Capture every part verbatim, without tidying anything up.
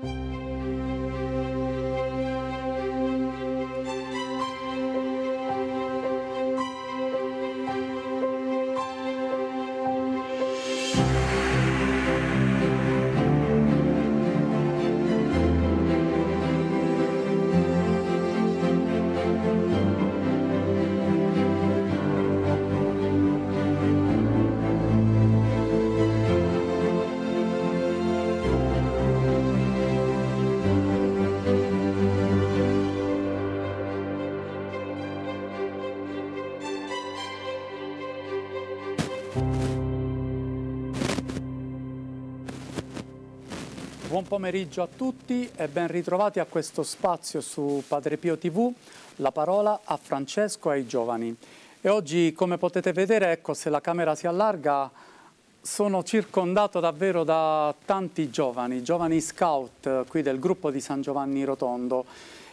Buon pomeriggio a tutti e ben ritrovati a questo spazio su Padre Pio tivù, la parola a Francesco e ai giovani. E oggi, come potete vedere, ecco, se la camera si allarga, sono circondato davvero da tanti giovani, giovani scout qui del gruppo di San Giovanni Rotondo.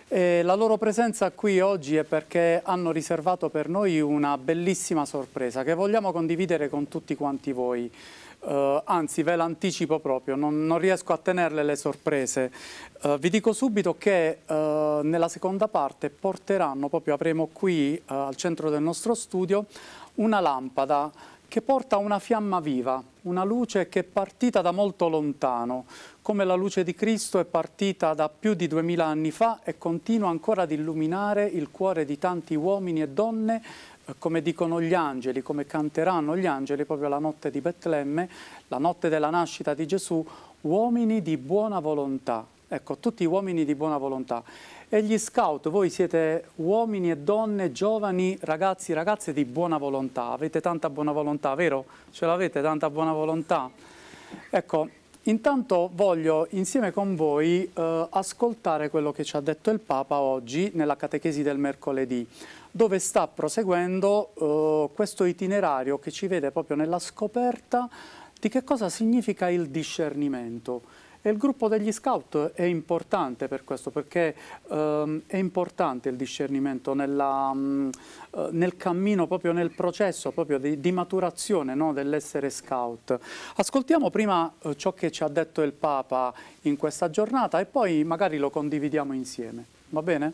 E la loro presenza qui oggi è perché hanno riservato per noi una bellissima sorpresa che vogliamo condividere con tutti quanti voi. Uh, anzi, ve l'anticipo proprio, non, non riesco a tenerle le sorprese. Uh, vi dico subito che uh, nella seconda parte porteranno, proprio avremo qui uh, al centro del nostro studio, una lampada che porta una fiamma viva, una luce che è partita da molto lontano, come la luce di Cristo è partita da più di duemila anni fa e continua ancora ad illuminare il cuore di tanti uomini e donne, come dicono gli angeli, come canteranno gli angeli proprio la notte di Betlemme, la notte della nascita di Gesù, uomini di buona volontà. Ecco, tutti uomini di buona volontà. E gli scout, voi siete uomini e donne, giovani, ragazzi, ragazze di buona volontà. Avete tanta buona volontà, vero? Ce l'avete tanta buona volontà? Ecco, intanto voglio insieme con voi eh, ascoltare quello che ci ha detto il Papa oggi nella catechesi del mercoledì, dove sta proseguendo uh, questo itinerario che ci vede proprio nella scoperta di che cosa significa il discernimento. E il gruppo degli scout è importante per questo, perché uh, è importante il discernimento nella, um, uh, nel cammino, proprio nel processo proprio di, di maturazione, no, dell'essere scout. Ascoltiamo prima uh, ciò che ci ha detto il Papa in questa giornata e poi magari lo condividiamo insieme. Va bene?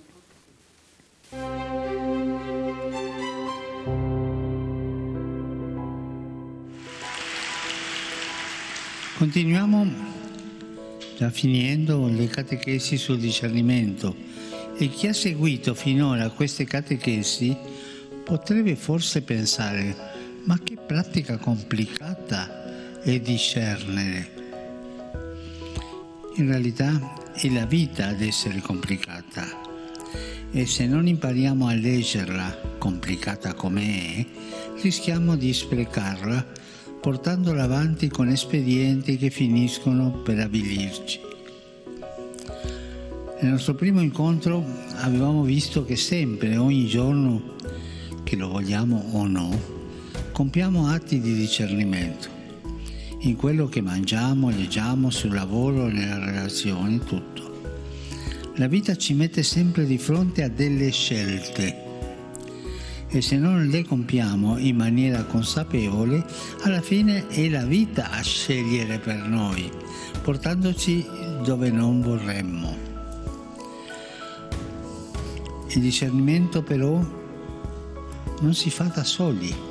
Continuiamo già finendo le catechesi sul discernimento e chi ha seguito finora queste catechesi potrebbe forse pensare: ma che pratica complicata è discernere. In realtà è la vita ad essere complicata e se non impariamo a leggerla complicata com'è, rischiamo di sprecarla portandola avanti con espedienti che finiscono per avvilirci. Nel nostro primo incontro avevamo visto che sempre, ogni giorno, che lo vogliamo o no, compiamo atti di discernimento. In quello che mangiamo, leggiamo, sul lavoro, nelle relazioni, tutto. La vita ci mette sempre di fronte a delle scelte. E se non le compiamo in maniera consapevole, alla fine è la vita a scegliere per noi, portandoci dove non vorremmo. Il discernimento però non si fa da soli.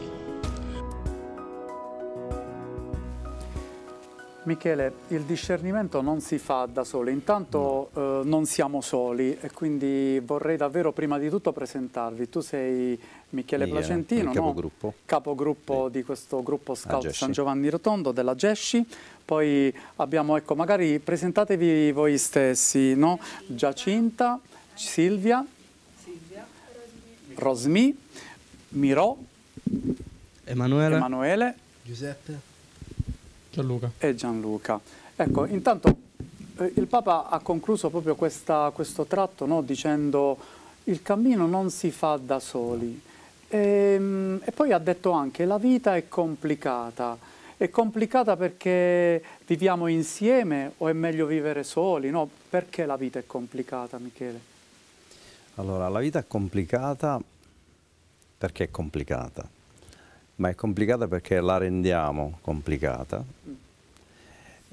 Michele, il discernimento non si fa da soli, intanto no. eh, non siamo soli e quindi vorrei davvero prima di tutto presentarvi. Tu sei Michele Michele, Placentino, il capogruppo, no? capogruppo sì. di questo gruppo Scout San Giovanni Rotondo della Gesci. Poi abbiamo, ecco, magari presentatevi voi stessi, no? Giacinta, Silvia, Silvia. Rosmi, Mirò, Emanuele, Emanuele, Giuseppe, Gianluca. E Gianluca. Ecco, intanto eh, il Papa ha concluso proprio questa, questo tratto, no, dicendo il cammino non si fa da soli. E, e poi ha detto anche la vita è complicata. È complicata perché viviamo insieme o è meglio vivere soli? No? Perché la vita è complicata, Michele? Allora, la vita è complicata perché è complicata. Ma è complicata perché la rendiamo complicata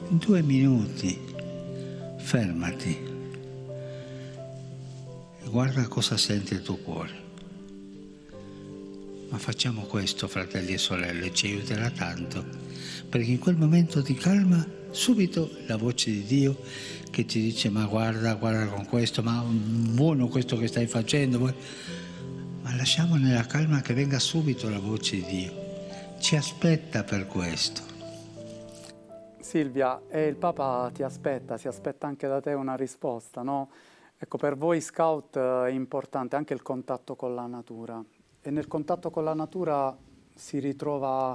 due minuti, fermati e guarda cosa sente il tuo cuore. Ma facciamo questo, fratelli e sorelle, ci aiuterà tanto, perché in quel momento di calma subito la voce di Dio che ti dice: ma guarda, guarda con questo, ma buono questo che stai facendo. Ma lasciamo nella calma che venga subito la voce di Dio. Ci aspetta per questo. Silvia, e il Papa ti aspetta, si aspetta anche da te una risposta, no? Ecco, per voi scout è importante anche il contatto con la natura. E nel contatto con la natura si ritrova,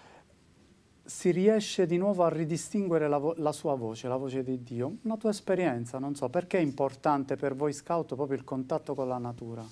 si riesce di nuovo a ridistinguere la, la sua voce, la voce di Dio. Una tua esperienza, non so, perché è importante per voi scout proprio il contatto con la natura?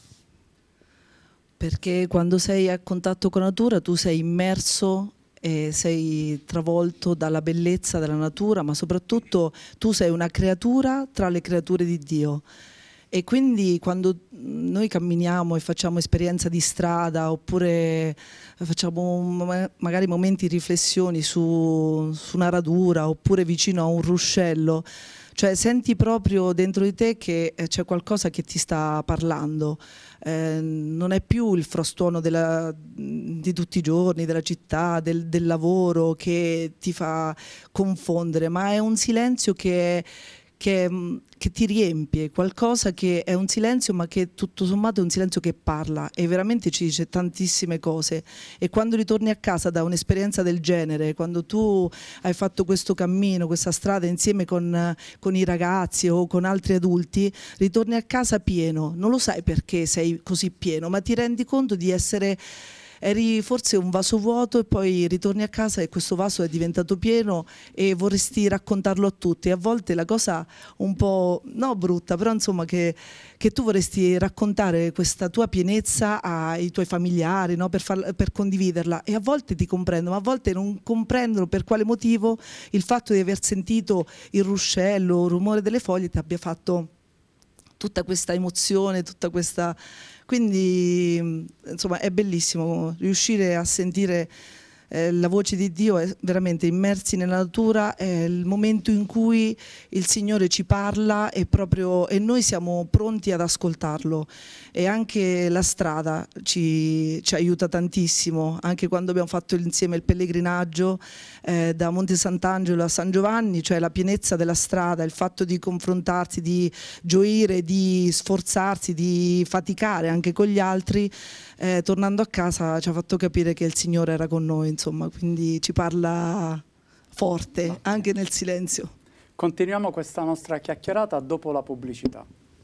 Perché quando sei a contatto con la natura tu sei immerso e sei travolto dalla bellezza della natura, ma soprattutto tu sei una creatura tra le creature di Dio. E quindi quando noi camminiamo e facciamo esperienza di strada oppure facciamo magari momenti di riflessioni su, su una radura oppure vicino a un ruscello, cioè senti proprio dentro di te che c'è qualcosa che ti sta parlando. Eh, non è più il frastuono della, di tutti i giorni, della città, del, del lavoro che ti fa confondere, ma è un silenzio che è Che, che ti riempie, qualcosa che è un silenzio ma che tutto sommato è un silenzio che parla e veramente ci dice tantissime cose. E quando ritorni a casa da un'esperienza del genere, quando tu hai fatto questo cammino, questa strada insieme con, con i ragazzi o con altri adulti, ritorni a casa pieno, non lo sai perché sei così pieno, ma ti rendi conto di essere eri forse un vaso vuoto e poi ritorni a casa e questo vaso è diventato pieno e vorresti raccontarlo a tutti. A volte la cosa un po', no brutta, però insomma che, che tu vorresti raccontare questa tua pienezza ai tuoi familiari, no? per, far, per condividerla, e a volte ti comprendo, ma a volte non comprendono per quale motivo il fatto di aver sentito il ruscello, il rumore delle foglie ti abbia fatto tutta questa emozione, tutta questa... Quindi insomma è bellissimo riuscire a sentire eh, la voce di Dio, è veramente immersi nella natura, è il momento in cui il Signore ci parla e, proprio, e noi siamo pronti ad ascoltarlo. E anche la strada ci, ci aiuta tantissimo, anche quando abbiamo fatto insieme il pellegrinaggio eh, da Monte Sant'Angelo a San Giovanni, cioè la pienezza della strada, il fatto di confrontarsi, di gioire, di sforzarsi, di faticare anche con gli altri, eh, tornando a casa ci ha fatto capire che il Signore era con noi, insomma, quindi ci parla forte anche nel silenzio. Continuiamo questa nostra chiacchierata dopo la pubblicità.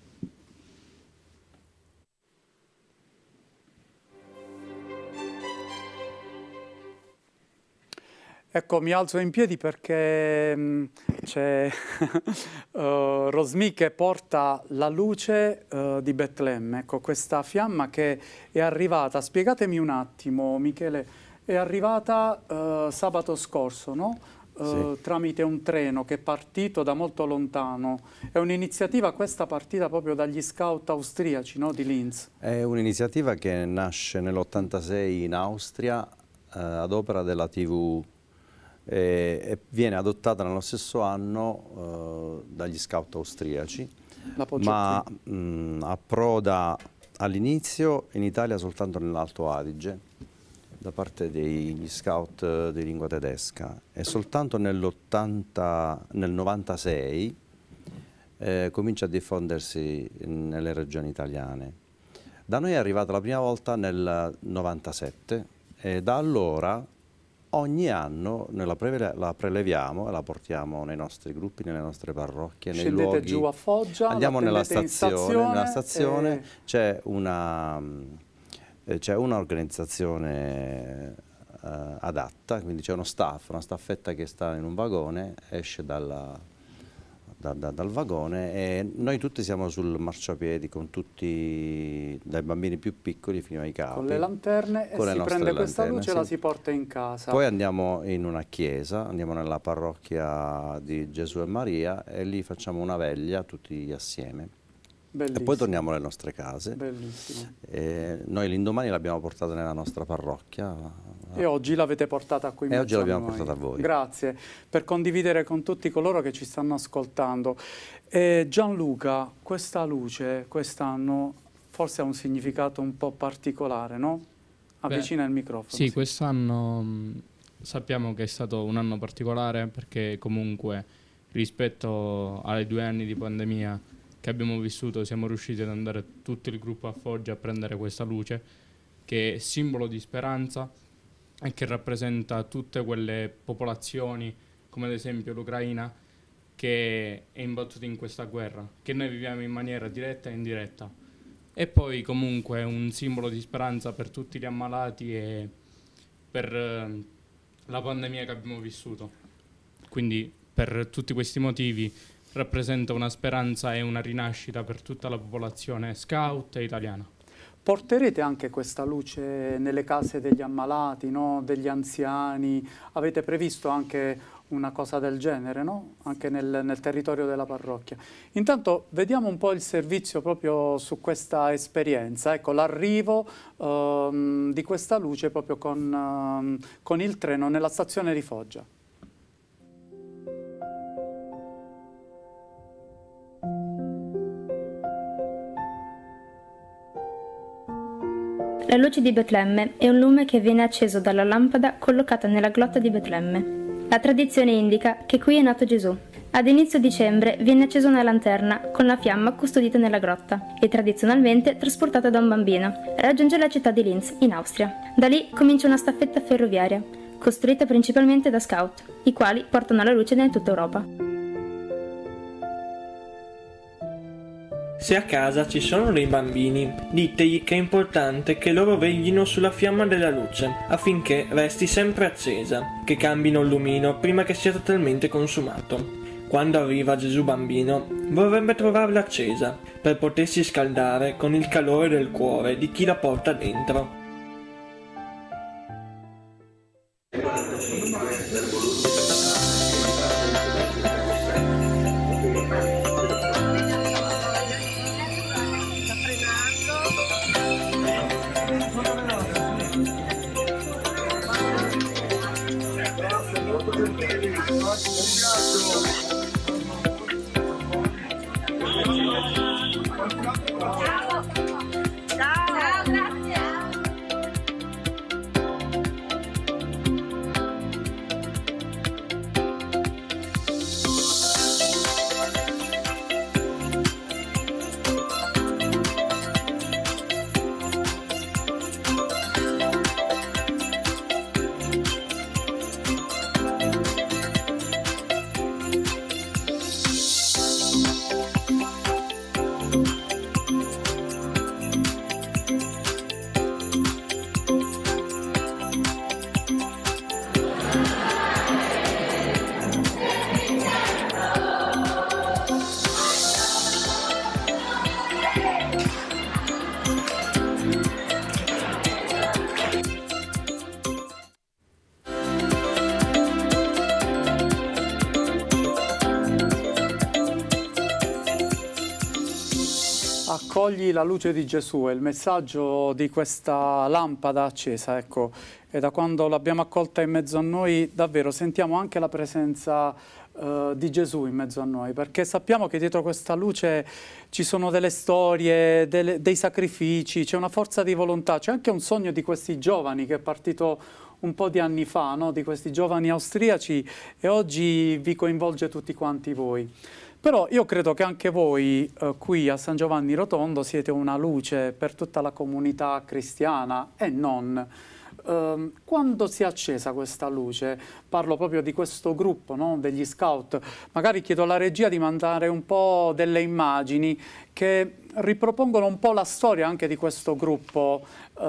Ecco, mi alzo in piedi perché c'è uh, Rosmi che porta la luce uh, di Betlemme. Ecco, questa fiamma che è arrivata, spiegatemi un attimo, Michele, è arrivata uh, sabato scorso, no? Uh, sì. Tramite un treno che è partito da molto lontano. È un'iniziativa questa partita proprio dagli scout austriaci, no? Di Linz. È un'iniziativa che nasce nell'ottantasei in Austria uh, ad opera della tivù e, e viene adottata nello stesso anno uh, dagli scout austriaci, ma mh, approda all'inizio in Italia soltanto nell'Alto Adige da parte degli scout di lingua tedesca, e soltanto nell'ottanta, nel novantasei eh, comincia a diffondersi nelle regioni italiane. Da noi è arrivata la prima volta nel novantasette e da allora ogni anno noi la, prele la preleviamo e la portiamo nei nostri gruppi, nelle nostre parrocchie, nei Scendete luoghi. Giù a Foggia, andiamo nella stazione, stazione, nella stazione e... c'è una, c'è un'organizzazione uh, adatta, quindi c'è uno staff, una staffetta che sta in un vagone, esce dalla, da, da, dal vagone e noi tutti siamo sul marciapiedi con tutti, dai bambini più piccoli fino ai capi. Con le lanterne con e le si prende questa lanterne, luce e sì. la si porta in casa. Poi andiamo in una chiesa, andiamo nella parrocchia di Gesù e Maria e lì facciamo una veglia tutti assieme. Bellissimo. E poi torniamo alle nostre case. Bellissimo. E noi l'indomani l'abbiamo portata nella nostra parrocchia. E oggi l'avete portata qui in E mezzo oggi l'abbiamo a noi. portata a voi. Grazie per condividere con tutti coloro che ci stanno ascoltando. E Gianluca, questa luce quest'anno forse ha un significato un po' particolare, no? Avvicina Beh, il microfono. Sì, sì. Quest'anno mh, sappiamo che è stato un anno particolare perché comunque rispetto ai due anni di pandemia che abbiamo vissuto siamo riusciti ad andare tutto il gruppo a Foggia a prendere questa luce che è simbolo di speranza e che rappresenta tutte quelle popolazioni come ad esempio l'Ucraina che è imbattuta in questa guerra che noi viviamo in maniera diretta e indiretta e poi comunque è un simbolo di speranza per tutti gli ammalati e per eh, la pandemia che abbiamo vissuto, quindi per tutti questi motivi rappresenta una speranza e una rinascita per tutta la popolazione scout e italiana. Porterete anche questa luce nelle case degli ammalati, no? Degli anziani? Avete previsto anche una cosa del genere, no? Anche nel, nel territorio della parrocchia. Intanto vediamo un po' il servizio proprio su questa esperienza. Ecco, l'arrivo ehm, di questa luce proprio con, ehm, con il treno nella stazione di Foggia. La luce di Betlemme è un lume che viene acceso dalla lampada collocata nella grotta di Betlemme. La tradizione indica che qui è nato Gesù. Ad inizio dicembre viene accesa una lanterna con la fiamma custodita nella grotta e tradizionalmente trasportata da un bambino. Raggiunge la città di Linz, in Austria. Da lì comincia una staffetta ferroviaria, costruita principalmente da scout, i quali portano la luce in tutta Europa. Se a casa ci sono dei bambini, ditegli che è importante che loro veglino sulla fiamma della luce, affinché resti sempre accesa, che cambino il lumino prima che sia totalmente consumato. Quando arriva Gesù bambino, vorrebbe trovarla accesa, per potersi scaldare con il calore del cuore di chi la porta dentro. Accogli la luce di Gesù, è il messaggio di questa lampada accesa, ecco, e da quando l'abbiamo accolta in mezzo a noi davvero sentiamo anche la presenza eh, di Gesù in mezzo a noi, perché sappiamo che dietro questa luce ci sono delle storie, delle, dei sacrifici, c'è una forza di volontà, c'è anche un sogno di questi giovani che è partito un po' di anni fa, no? Di questi giovani austriaci, e oggi vi coinvolge tutti quanti voi. Però io credo che anche voi eh, qui a San Giovanni Rotondo siete una luce per tutta la comunità cristiana e non. Eh, quando si è accesa questa luce, parlo proprio di questo gruppo, no? Degli scout, magari chiedo alla regia di mandare un po' delle immagini che ripropongono un po' la storia anche di questo gruppo.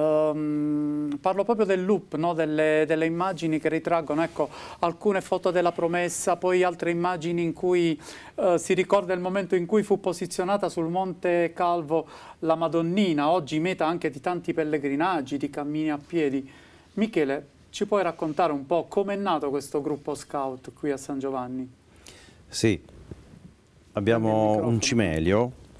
Um, parlo proprio del loop, no? delle, delle immagini che ritraggono, ecco, alcune foto della promessa, poi altre immagini in cui uh, si ricorda il momento in cui fu posizionata sul Monte Calvo la Madonnina, oggi meta anche di tanti pellegrinaggi, di cammini a piedi. Michele, ci puoi raccontare un po' come è nato questo gruppo scout qui a San Giovanni? Sì, abbiamo un cimelio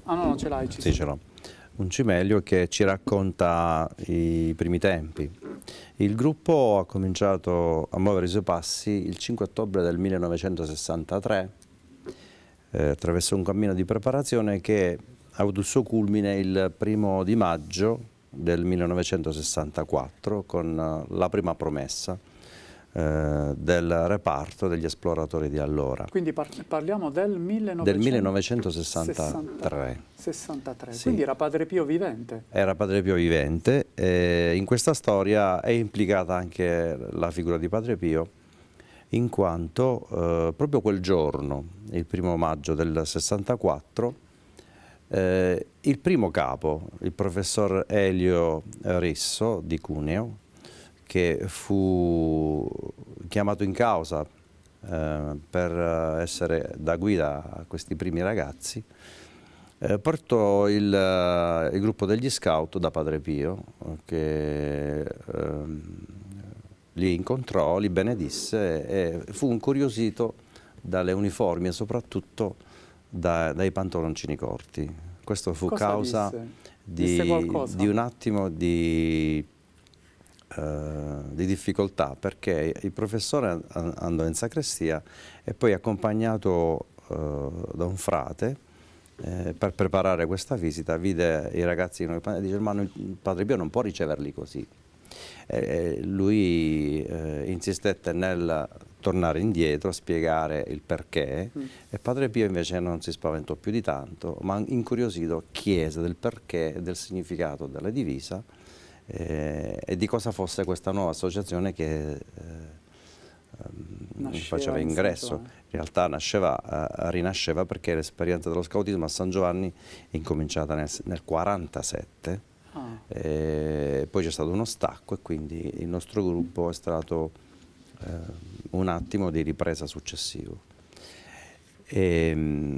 Ah no, non ce l'hai? Sì, ce l'ho. Un cimelio che ci racconta i primi tempi. Il gruppo ha cominciato a muovere i suoi passi il cinque ottobre del millenovecentosessantatré eh, attraverso un cammino di preparazione che ha avuto il suo culmine il primo di maggio del millenovecentosessantaquattro con la prima promessa eh, del reparto degli esploratori di allora. Quindi par parliamo del, del millenovecentosessantatré. sessantatré. Sì. Quindi era Padre Pio vivente. Era Padre Pio vivente e in questa storia è implicata anche la figura di Padre Pio, in quanto eh, proprio quel giorno, il primo maggio del sessantaquattro, eh, il primo capo, il professor Elio Risso di Cuneo, che fu chiamato in causa eh, per essere da guida a questi primi ragazzi, eh, portò il, il gruppo degli scout da Padre Pio, che eh, li incontrò, li benedisse e fu incuriosito dalle uniformi e soprattutto da, dai pantaloncini corti. Questo fu Cosa causa disse? di, di un attimo di... Uh, di difficoltà, perché il professore andò in sacrestia e poi accompagnato uh, da un frate eh, per preparare questa visita vide i ragazzi e dice: ma il Padre Pio non può riceverli così. E lui eh, insistette nel tornare indietro, spiegare il perché mm. e Padre Pio invece non si spaventò più di tanto, ma incuriosito chiese del perché e del significato della divisa Eh, e di cosa fosse questa nuova associazione che eh, faceva ingresso. In realtà nasceva, eh, rinasceva perché l'esperienza dello scautismo a San Giovanni è incominciata nel, nel quarantasette, ah. e poi c'è stato uno stacco e quindi il nostro gruppo è stato eh, un attimo di ripresa successivo. E,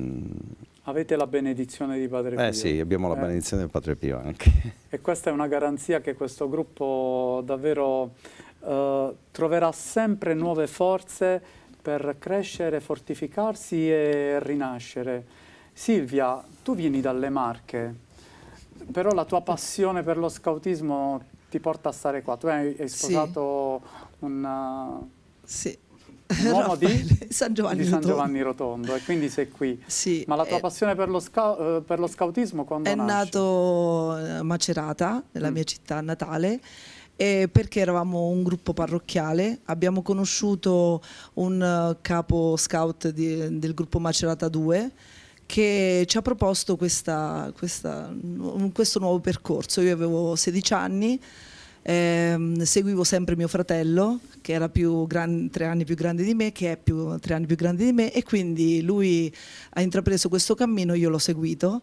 avete la benedizione di Padre Pio? Eh sì, abbiamo la eh. benedizione del Padre Pio anche. E questa è una garanzia che questo gruppo davvero eh, troverà sempre nuove forze per crescere, fortificarsi e rinascere. Silvia, tu vieni dalle Marche, però la tua passione per lo scautismo ti porta a stare qua. Tu hai, hai sposato sì. un... Sì. Un uomo di San Giovanni, di San Rotondo. Giovanni Rotondo e quindi sei qui. Sì, ma la tua eh, passione per lo, sca per lo scautismo quando è nasce? nato a Macerata, nella mm. mia città natale, eh, perché eravamo un gruppo parrocchiale. Abbiamo conosciuto un uh, capo scout di, del gruppo Macerata due che ci ha proposto questa, questa, questo nuovo percorso. Io avevo sedici anni. Eh, seguivo sempre mio fratello che era più gran, tre anni più grande di me, che è più, tre anni più grande di me, e quindi lui ha intrapreso questo cammino, io l'ho seguito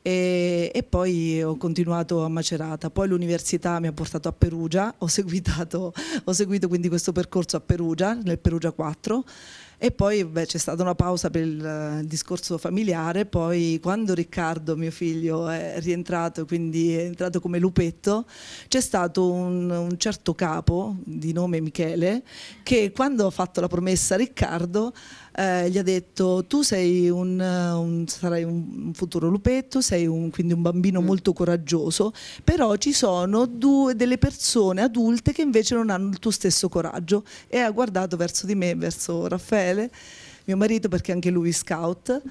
e, e poi ho continuato a Macerata. Poi l'università mi ha portato a Perugia, ho, seguitato, ho seguito quindi questo percorso a Perugia, nel Perugia quattro. E poi c'è stata una pausa per il, il discorso familiare. Poi quando Riccardo, mio figlio, è rientrato, quindi è entrato come lupetto, c'è stato un, un certo capo di nome Michele che quando ha fatto la promessa a Riccardo eh, gli ha detto: tu sei un, un, sarai un futuro lupetto, sei un, quindi un bambino molto coraggioso, però ci sono due, delle persone adulte che invece non hanno il tuo stesso coraggio. E ha guardato verso di me, verso Raffaele, mio marito, perché anche lui scout,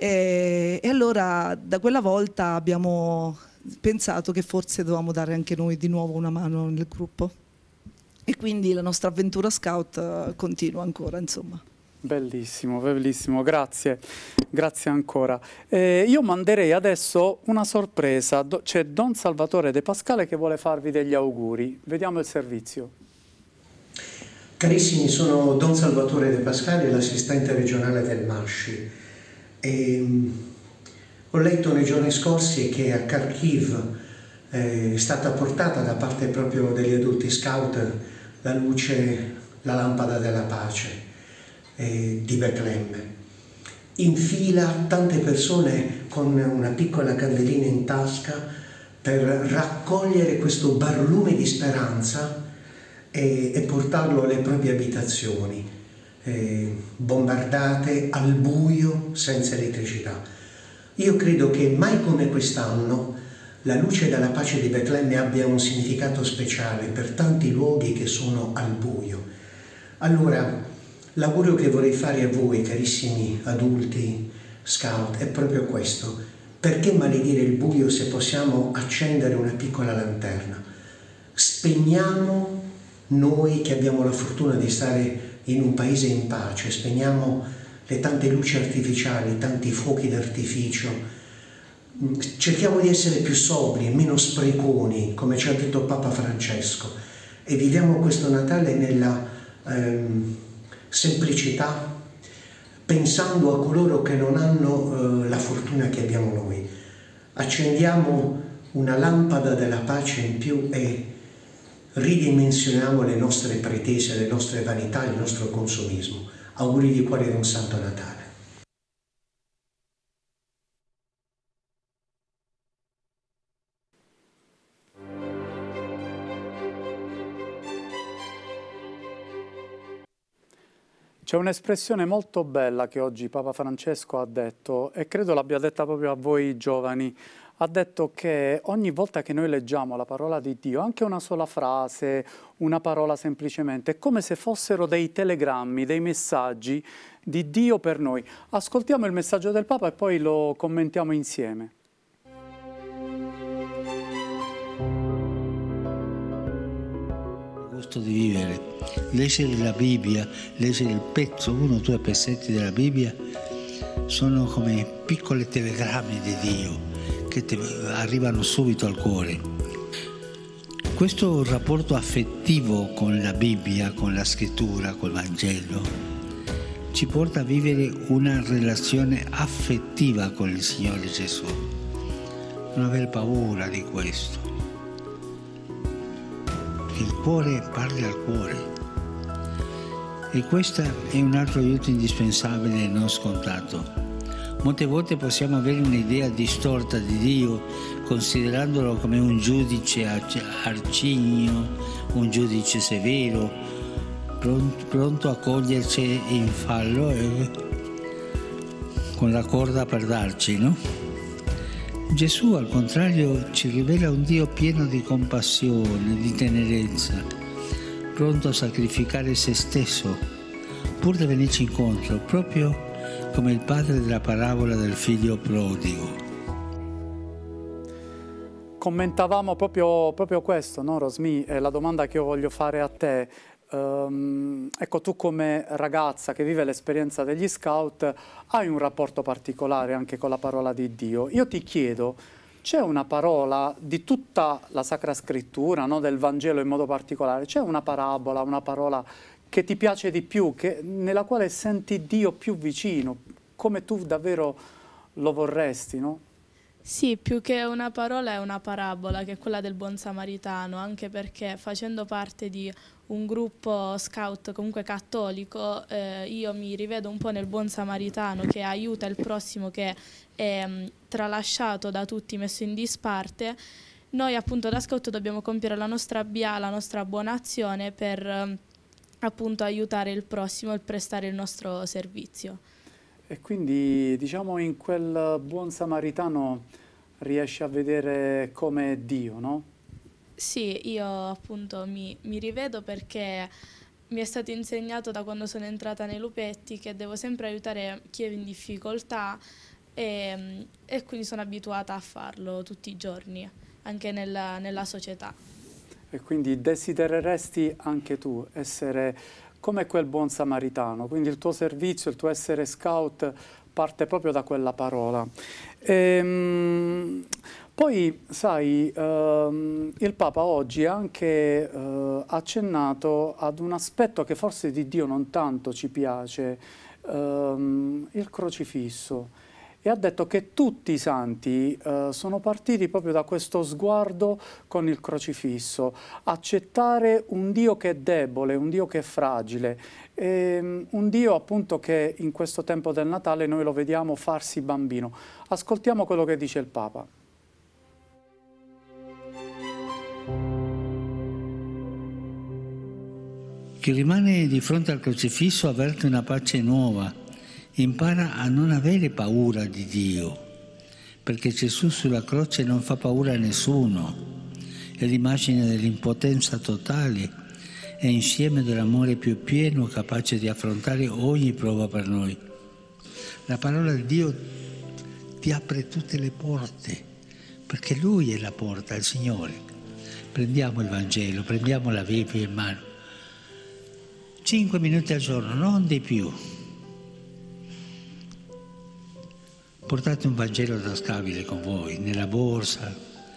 e, e allora da quella volta abbiamo pensato che forse dovevamo dare anche noi di nuovo una mano nel gruppo, e quindi la nostra avventura scout continua ancora, insomma. Bellissimo, bellissimo, grazie, grazie ancora. Eh, io manderei adesso una sorpresa, c'è Don Salvatore De Pascale che vuole farvi degli auguri, vediamo il servizio. Carissimi, sono Don Salvatore De Pascale, l'assistente regionale del Masci. E, um, ho letto nei giorni scorsi che a Kharkiv eh, è stata portata da parte proprio degli adulti scout la luce, la lampada della pace eh, di Betlemme. In fila tante persone con una piccola candelina in tasca per raccogliere questo barlume di speranza E, e portarlo alle proprie abitazioni, eh, bombardate al buio, senza elettricità. Io credo che mai come quest'anno la luce della pace di Betlemme abbia un significato speciale per tanti luoghi che sono al buio. Allora, l'augurio che vorrei fare a voi, carissimi adulti scout, è proprio questo. Perché maledire il buio se possiamo accendere una piccola lanterna? Spegniamo, noi che abbiamo la fortuna di stare in un paese in pace, spegniamo le tante luci artificiali, tanti fuochi d'artificio, cerchiamo di essere più sobri, meno spreconi, come ci ha detto Papa Francesco, e viviamo questo Natale nella ehm, semplicità, pensando a coloro che non hanno eh, la fortuna che abbiamo noi. Accendiamo una lampada della pace in più e ridimensioniamo le nostre pretese, le nostre vanità, il nostro consumismo. Auguri di cuore di un Santo Natale. C'è un'espressione molto bella che oggi Papa Francesco ha detto, e credo l'abbia detta proprio a voi giovani. Ha detto che ogni volta che noi leggiamo la parola di Dio, anche una sola frase, una parola semplicemente, è come se fossero dei telegrammi, dei messaggi di Dio per noi. Ascoltiamo il messaggio del Papa e poi lo commentiamo insieme. Il gusto di vivere, leggere la Bibbia, leggere il pezzo, uno o due pezzetti della Bibbia, sono come piccoli telegrammi di Dio che ti arrivano subito al cuore. Questo rapporto affettivo con la Bibbia, con la scrittura, col Vangelo, ci porta a vivere una relazione affettiva con il Signore Gesù. Non aver paura di questo. Il cuore parla al cuore. E questo è un altro aiuto indispensabile e non scontato. Molte volte possiamo avere un'idea distorta di Dio, considerandolo come un giudice arcigno, un giudice severo, pronto a coglierci in fallo e con la corda per darci, no? Gesù, al contrario, ci rivela un Dio pieno di compassione, di tenerezza, pronto a sacrificare se stesso, pur di venirci incontro, proprio come il padre della parabola del figlio prodigo. Commentavamo proprio, proprio questo, no Rosmi? È la domanda che io voglio fare a te. Um, ecco, tu come ragazza che vive l'esperienza degli scout hai un rapporto particolare anche con la parola di Dio. Io ti chiedo, c'è una parola di tutta la Sacra Scrittura, no, del Vangelo in modo particolare, c'è una parabola, una parola che ti piace di più, che, nella quale senti Dio più vicino, come tu davvero lo vorresti, no? Sì, più che una parola è una parabola, che è quella del buon samaritano, anche perché facendo parte di un gruppo scout comunque cattolico, eh, io mi rivedo un po' nel buon samaritano che aiuta il prossimo che è mh, tralasciato da tutti, messo in disparte. Noi appunto da scout dobbiamo compiere la nostra B A, la nostra buona azione per mh, appunto aiutare il prossimo e prestare il nostro servizio. E quindi diciamo in quel buon samaritano riesci a vedere come Dio, no? Sì, io appunto mi, mi rivedo perché mi è stato insegnato da quando sono entrata nei lupetti che devo sempre aiutare chi è in difficoltà e, e quindi sono abituata a farlo tutti i giorni, anche nella, nella società. E quindi desidereresti anche tu essere come quel buon samaritano, quindi il tuo servizio, il tuo essere scout parte proprio da quella parola. Ehm, poi, sai, ehm, il Papa oggi ha anche eh, accennato ad un aspetto che forse di Dio non tanto ci piace, ehm, il crocifisso. E ha detto che tutti i santi eh, sono partiti proprio da questo sguardo con il crocifisso, accettare un Dio che è debole, un Dio che è fragile, e, un Dio appunto che in questo tempo del Natale noi lo vediamo farsi bambino. Ascoltiamo quello che dice il Papa. Chi rimane di fronte al crocifisso avverte una pace nuova, impara a non avere paura di Dio, perché Gesù sulla croce non fa paura a nessuno, è l'immagine dell'impotenza totale e insieme dell'amore più pieno, capace di affrontare ogni prova per noi. La parola di Dio ti apre tutte le porte, perché Lui è la porta, il Signore. Prendiamo il Vangelo, prendiamo la Bibbia in mano. Cinque minuti al giorno, non di più. Portate un Vangelo tascabile con voi, nella borsa.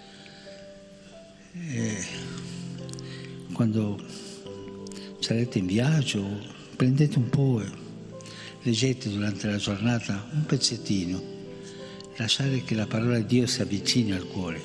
E quando sarete in viaggio, prendete un po' e leggete durante la giornata un pezzettino. Lasciare che la parola di Dio si avvicini al cuore.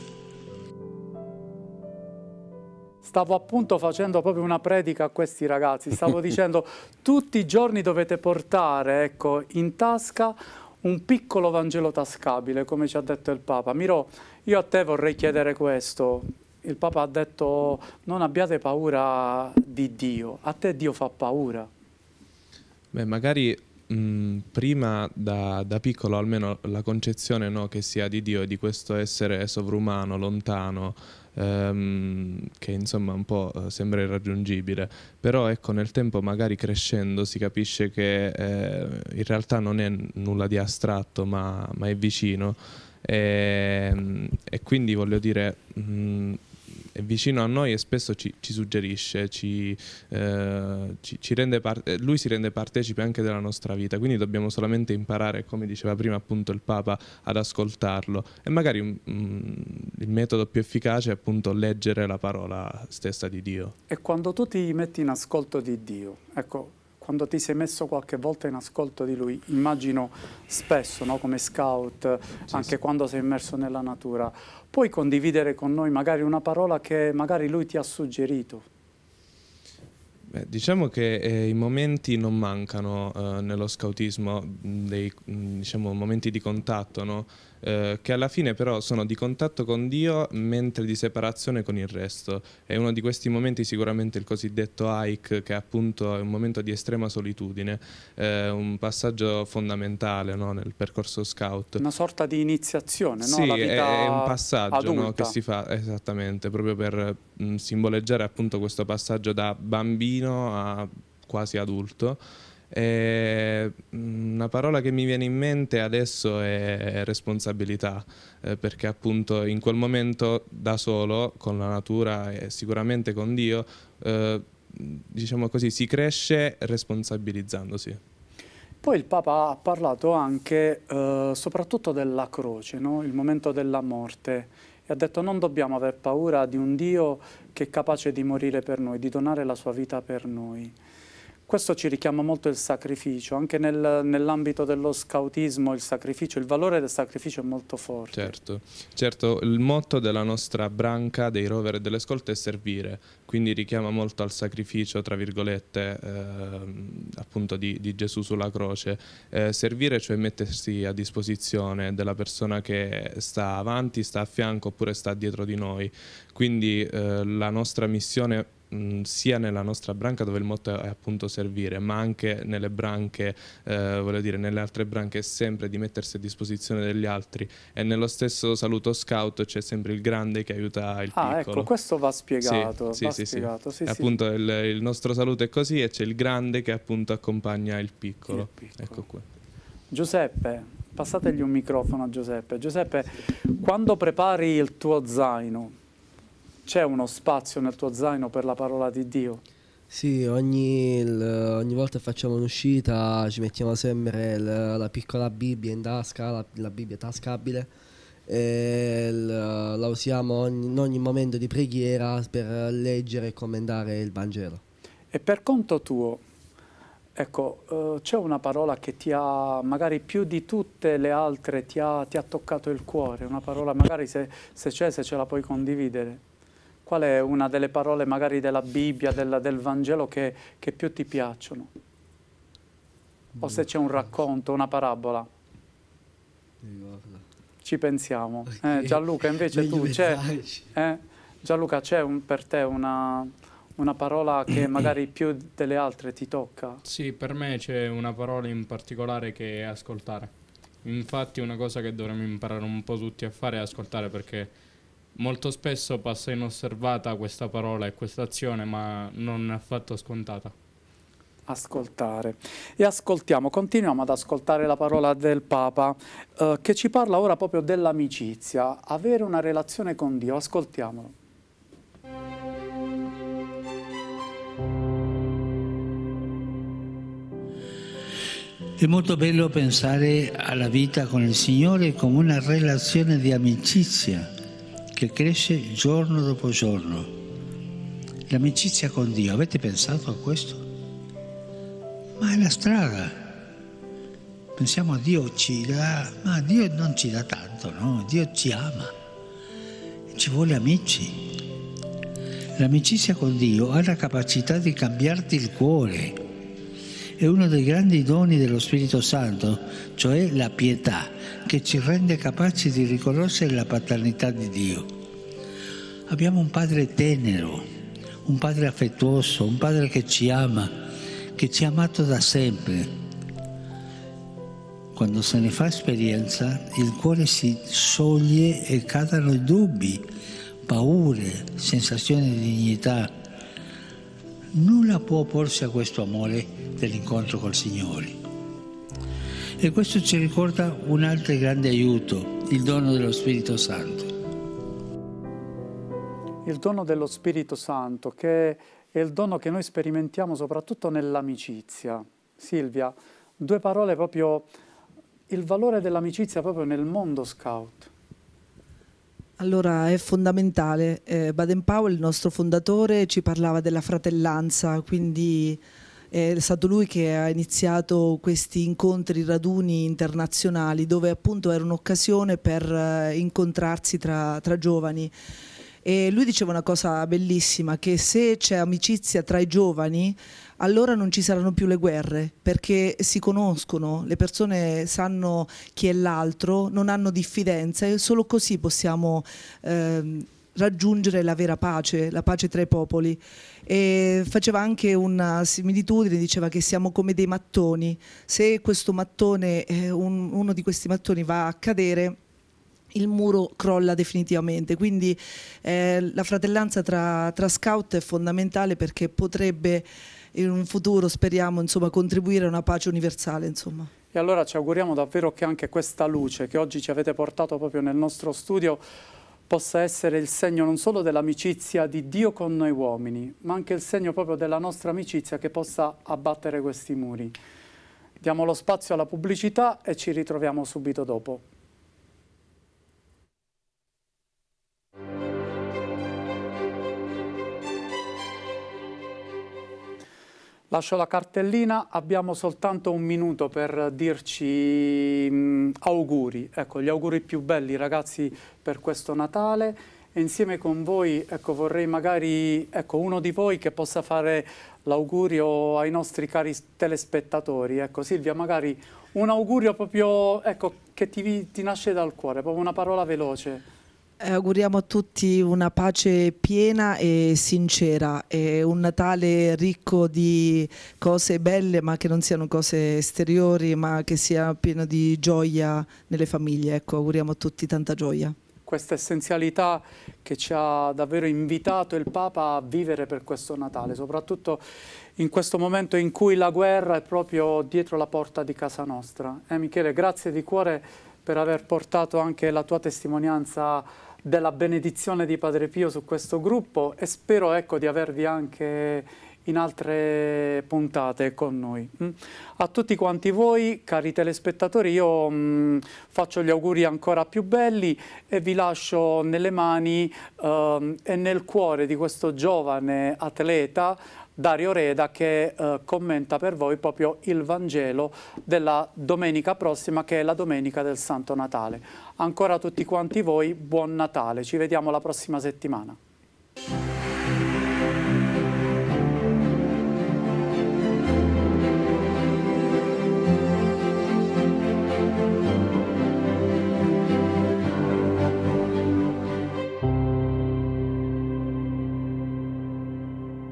Stavo appunto facendo proprio una predica a questi ragazzi, stavo dicendo tutti i giorni dovete portare, ecco, in tasca un piccolo Vangelo tascabile, come ci ha detto il Papa. Miro, io a te vorrei chiedere questo. Il Papa ha detto non abbiate paura di Dio. A te Dio fa paura? Beh, magari mh, prima da, da piccolo almeno la concezione, no, che si ha di Dio, di questo essere sovrumano, lontano, ehm, che insomma un po' sembra irraggiungibile. Però ecco, nel tempo magari crescendo si capisce che eh, in realtà non è nulla di astratto, ma, ma è vicino. E, e quindi voglio dire, mh, è vicino a noi e spesso ci, ci suggerisce, ci, eh, ci, ci rende parte, lui si rende partecipe anche della nostra vita, quindi dobbiamo solamente imparare, come diceva prima appunto il Papa, ad ascoltarlo. E magari mh, il metodo più efficace è appunto leggere la parola stessa di Dio. E quando tu ti metti in ascolto di Dio, ecco, quando ti sei messo qualche volta in ascolto di Lui, immagino spesso, no, come scout, sì, anche sì. quando sei immerso nella natura, puoi condividere con noi magari una parola che magari Lui ti ha suggerito? Beh, diciamo che eh, i momenti non mancano eh, nello scoutismo, dei diciamo, momenti di contatto, no? eh, che alla fine però sono di contatto con Dio mentre di separazione con il resto. E uno di questi momenti sicuramente il cosiddetto hike, che appunto è un momento di estrema solitudine, eh, un passaggio fondamentale, no, nel percorso scout. Una sorta di iniziazione, no? Sì, La vita è un passaggio, no, che si fa esattamente proprio per mh, simboleggiare appunto questo passaggio da bambino a quasi adulto. E una parola che mi viene in mente adesso è responsabilità, eh, perché appunto in quel momento da solo con la natura e sicuramente con Dio, eh, diciamo così, si cresce responsabilizzandosi. Poi il Papa ha parlato anche eh, soprattutto della croce, no? Il momento della morte, e ha detto non dobbiamo aver paura di un Dio che è capace di morire per noi, di donare la sua vita per noi. Questo ci richiama molto il sacrificio, anche nel, nell'ambito dello scautismo il sacrificio, il valore del sacrificio è molto forte. Certo, certo, il motto della nostra branca dei rover e delle scolte è servire, quindi richiama molto al sacrificio, tra virgolette, eh, appunto di, di Gesù sulla croce. Eh, servire, cioè mettersi a disposizione della persona che sta avanti, sta a fianco oppure sta dietro di noi. Quindi eh, la nostra missione sia nella nostra branca, dove il motto è appunto servire, ma anche nelle branche, eh, voglio dire, nelle altre branche è sempre di mettersi a disposizione degli altri, e nello stesso saluto scout c'è sempre il grande che aiuta il ah, piccolo. Ecco, questo va spiegato. Sì, va sì, spiegato. sì. Sì, appunto sì. Il, il nostro saluto è così, e c'è il grande che appunto accompagna il piccolo. Il piccolo. Ecco qua. Giuseppe, passategli un microfono a Giuseppe. Giuseppe, quando prepari il tuo zaino, c'è uno spazio nel tuo zaino per la parola di Dio? Sì, ogni, il, ogni volta che facciamo un'uscita ci mettiamo sempre il, la piccola Bibbia in tasca, la, la Bibbia tascabile, e il, la usiamo ogni, in ogni momento di preghiera per leggere e commentare il Vangelo. E per conto tuo, ecco, uh, c'è una parola che ti ha, magari più di tutte le altre, ti ha, ti ha toccato il cuore, una parola magari se, se c'è, se ce la puoi condividere? Qual è una delle parole magari della Bibbia, del, del Vangelo che, che più ti piacciono? O se c'è un racconto, una parabola? Ci pensiamo. Eh, Gianluca, invece tu, c'è, eh? Gianluca, c'è un, per te una, una parola che magari più delle altre ti tocca? Sì, per me c'è una parola in particolare che è ascoltare. Infatti una cosa che dovremmo imparare un po' tutti a fare è ascoltare, perché molto spesso passa inosservata questa parola e questa azione, ma non è affatto scontata. Ascoltare. E ascoltiamo, continuiamo ad ascoltare la parola del Papa, eh, che ci parla ora proprio dell'amicizia, avere una relazione con Dio. Ascoltiamolo. È molto bello pensare alla vita con il Signore come una relazione di amicizia che cresce giorno dopo giorno. L'amicizia con Dio, avete pensato a questo? Ma è la strada. Pensiamo a Dio ci dà, ma Dio non ci dà tanto, no? Dio ci ama, ci vuole amici. L'amicizia con Dio ha la capacità di cambiarti il cuore. È uno dei grandi doni dello Spirito Santo, cioè la pietà, che ci rende capaci di riconoscere la paternità di Dio. Abbiamo un Padre tenero, un Padre affettuoso, un Padre che ci ama, che ci ha amato da sempre. Quando se ne fa esperienza, il cuore si scioglie e cadono i dubbi, paure, sensazioni di dignità. Nulla può opporsi a questo amore dell'incontro col Signore. E questo ci ricorda un altro grande aiuto, il dono dello Spirito Santo. Il dono dello Spirito Santo, che è il dono che noi sperimentiamo soprattutto nell'amicizia. Silvia, due parole proprio, il valore dell'amicizia proprio nel mondo scout. Allora, è fondamentale. Eh, Baden-Powell, il nostro fondatore, ci parlava della fratellanza, quindi è stato lui che ha iniziato questi incontri, raduni internazionali, dove appunto era un'occasione per eh, incontrarsi tra, tra giovani. E lui diceva una cosa bellissima, che se c'è amicizia tra i giovani, allora non ci saranno più le guerre, perché si conoscono, le persone sanno chi è l'altro, non hanno diffidenza e solo così possiamo eh, raggiungere la vera pace, la pace tra i popoli. E faceva anche una similitudine, diceva che siamo come dei mattoni, se questo mattone, eh, un, uno di questi mattoni va a cadere, il muro crolla definitivamente, quindi eh, la fratellanza tra, tra scout è fondamentale, perché potrebbe in un futuro, speriamo, insomma, contribuire a una pace universale, insomma. E allora ci auguriamo davvero che anche questa luce che oggi ci avete portato proprio nel nostro studio possa essere il segno non solo dell'amicizia di Dio con noi uomini, ma anche il segno proprio della nostra amicizia che possa abbattere questi muri. Diamo lo spazio alla pubblicità e ci ritroviamo subito dopo. Lascio la cartellina, abbiamo soltanto un minuto per dirci mh, auguri, ecco, gli auguri più belli ragazzi per questo Natale, e insieme con voi ecco, vorrei magari ecco, uno di voi che possa fare l'augurio ai nostri cari telespettatori. Ecco, Silvia, magari un augurio proprio ecco, che ti, ti nasce dal cuore, proprio una parola veloce. Eh, auguriamo a tutti una pace piena e sincera, e un Natale ricco di cose belle, ma che non siano cose esteriori, ma che sia pieno di gioia nelle famiglie. Ecco, auguriamo a tutti tanta gioia. Questa essenzialità che ci ha davvero invitato il Papa a vivere per questo Natale, soprattutto in questo momento in cui la guerra è proprio dietro la porta di casa nostra. Eh, Michele, grazie di cuore per aver portato anche la tua testimonianza della benedizione di Padre Pio su questo gruppo, e spero ecco, di avervi anche in altre puntate con noi. A tutti quanti voi, cari telespettatori, io mh, faccio gli auguri ancora più belli e vi lascio nelle mani uh, e nel cuore di questo giovane atleta, Dario Reda, che uh, commenta per voi proprio il Vangelo della domenica prossima, che è la domenica del Santo Natale. Ancora a tutti quanti voi, buon Natale, ci vediamo la prossima settimana.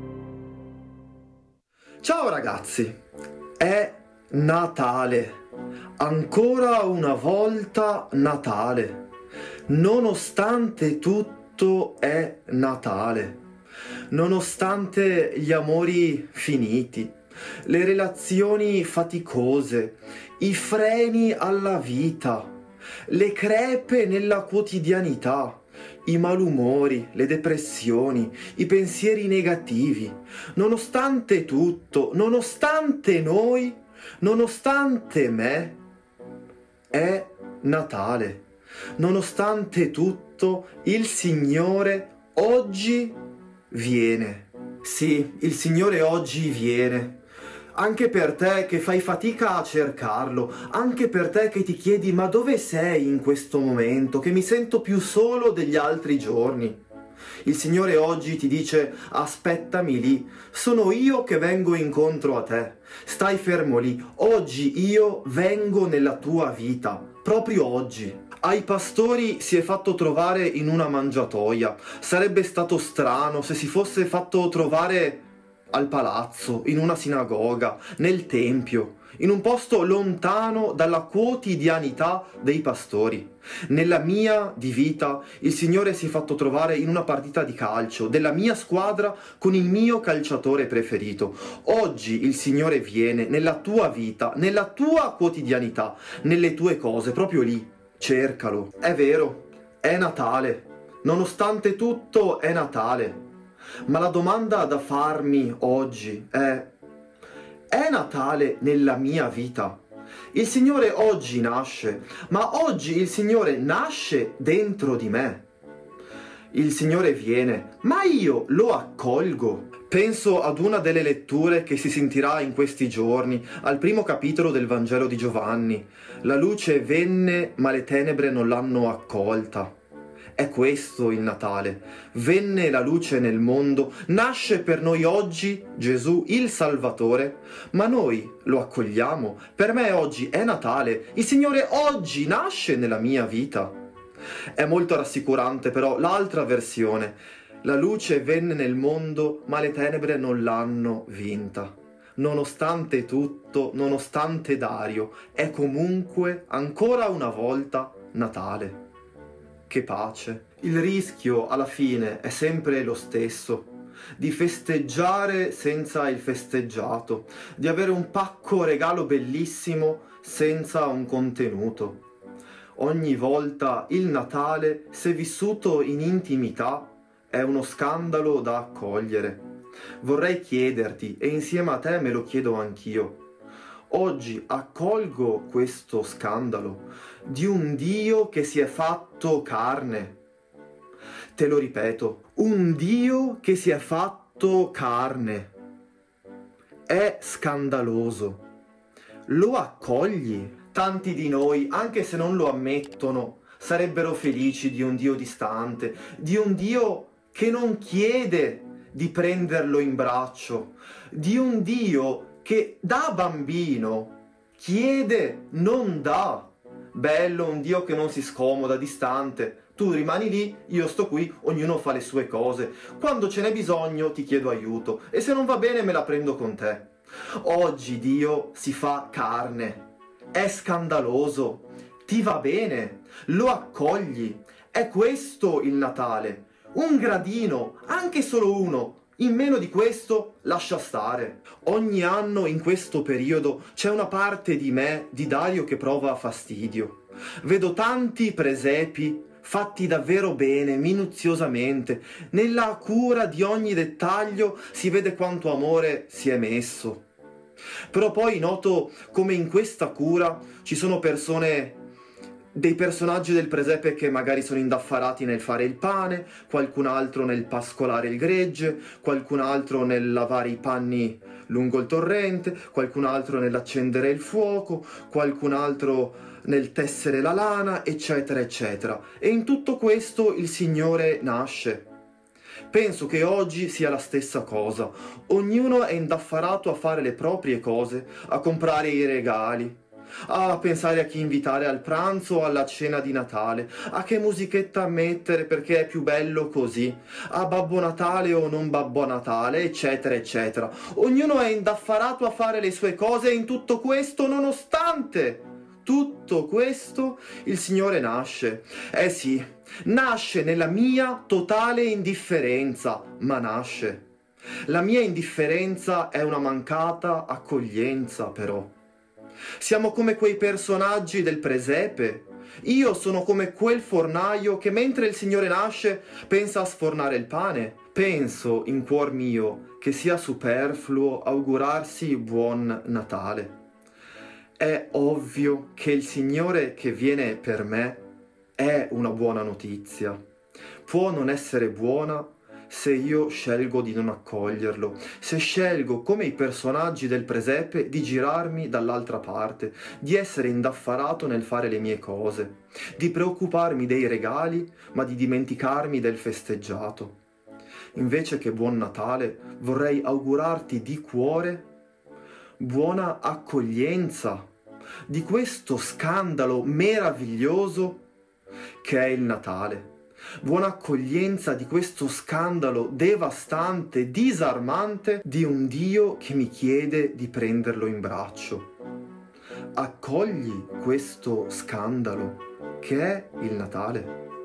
Ciao ragazzi, è Natale. ancora una volta Natale, nonostante tutto è Natale, nonostante gli amori finiti, le relazioni faticose, i freni alla vita, le crepe nella quotidianità, i malumori, le depressioni, i pensieri negativi, nonostante tutto, nonostante noi, nonostante me, è Natale. Nonostante tutto, il Signore oggi viene. Sì, il Signore oggi viene. Anche per te che fai fatica a cercarlo, anche per te che ti chiedi ma dove sei in questo momento, che mi sento più solo degli altri giorni. Il Signore oggi ti dice aspettami lì, sono io che vengo incontro a te, stai fermo lì, oggi io vengo nella tua vita, proprio oggi. Ai pastori si è fatto trovare in una mangiatoia, sarebbe stato strano se si fosse fatto trovare al palazzo, in una sinagoga, nel tempio, in un posto lontano dalla quotidianità dei pastori. Nella mia di vita il Signore si è fatto trovare in una partita di calcio della mia squadra con il mio calciatore preferito. Oggi il Signore viene nella tua vita, nella tua quotidianità, nelle tue cose, proprio lì. Cercalo. È vero, è Natale. Nonostante tutto è Natale. Ma la domanda da farmi oggi è: è Natale nella mia vita? Il Signore oggi nasce, ma oggi il Signore nasce dentro di me. Il Signore viene, ma io lo accolgo. Penso ad una delle letture che si sentirà in questi giorni, al primo capitolo del Vangelo di Giovanni. La luce venne, ma le tenebre non l'hanno accolta. È questo il Natale. Venne la luce nel mondo, nasce per noi oggi Gesù il Salvatore, ma noi lo accogliamo. Per me oggi è Natale, il Signore oggi nasce nella mia vita. È molto rassicurante però l'altra versione. La luce venne nel mondo, ma le tenebre non l'hanno vinta. Nonostante tutto, nonostante Dario, è comunque ancora una volta Natale. Che pace. Il rischio alla fine è sempre lo stesso, di festeggiare senza il festeggiato, di avere un pacco regalo bellissimo senza un contenuto. Ogni volta il Natale, se vissuto in intimità, è uno scandalo da accogliere. Vorrei chiederti, e insieme a te me lo chiedo anch'io, oggi accolgo questo scandalo di un Dio che si è fatto carne. Te lo ripeto, un Dio che si è fatto carne. È scandaloso. Lo accogli? Tanti di noi, anche se non lo ammettono, sarebbero felici di un Dio distante, di un Dio che non chiede di prenderlo in braccio, di un Dio che da bambino chiede, non dà. Bello, un Dio che non si scomoda, distante. Tu rimani lì, io sto qui, ognuno fa le sue cose. Quando ce n'è bisogno ti chiedo aiuto e se non va bene me la prendo con te. Oggi Dio si fa carne. È scandaloso. Ti va bene. Lo accogli. È questo il Natale. Un gradino, anche solo uno. In meno di questo lascia stare. Ogni anno in questo periodo c'è una parte di me, di Dario, che prova fastidio. Vedo tanti presepi fatti davvero bene, minuziosamente. Nella cura di ogni dettaglio si vede quanto amore si è messo. Però poi noto come in questa cura ci sono persone, dei personaggi del presepe che magari sono indaffarati nel fare il pane, qualcun altro nel pascolare il gregge, qualcun altro nel lavare i panni lungo il torrente, qualcun altro nell'accendere il fuoco, qualcun altro nel tessere la lana, eccetera, eccetera. E in tutto questo il Signore nasce. Penso che oggi sia la stessa cosa. Ognuno è indaffarato a fare le proprie cose, a comprare i regali, a pensare a chi invitare al pranzo o alla cena di Natale, a che musichetta mettere perché è più bello così, a Babbo Natale o non Babbo Natale, eccetera, eccetera. Ognuno è indaffarato a fare le sue cose e in tutto questo, nonostante tutto questo il Signore nasce. Eh sì, nasce nella mia totale indifferenza, ma nasce. La mia indifferenza è una mancata accoglienza, però. Siamo come quei personaggi del presepe. Io sono come quel fornaio che mentre il Signore nasce pensa a sfornare il pane. Penso in cuor mio che sia superfluo augurarsi buon Natale. È ovvio che il Signore che viene per me è una buona notizia. Può non essere buona se io scelgo di non accoglierlo, se scelgo, come i personaggi del presepe, di girarmi dall'altra parte, di essere indaffarato nel fare le mie cose, di preoccuparmi dei regali, ma di dimenticarmi del festeggiato. Invece che buon Natale, vorrei augurarti di cuore buona accoglienza di questo scandalo meraviglioso che è il Natale. Buona accoglienza di questo scandalo devastante, disarmante di un Dio che mi chiede di prenderlo in braccio. Accogli questo scandalo che è il Natale.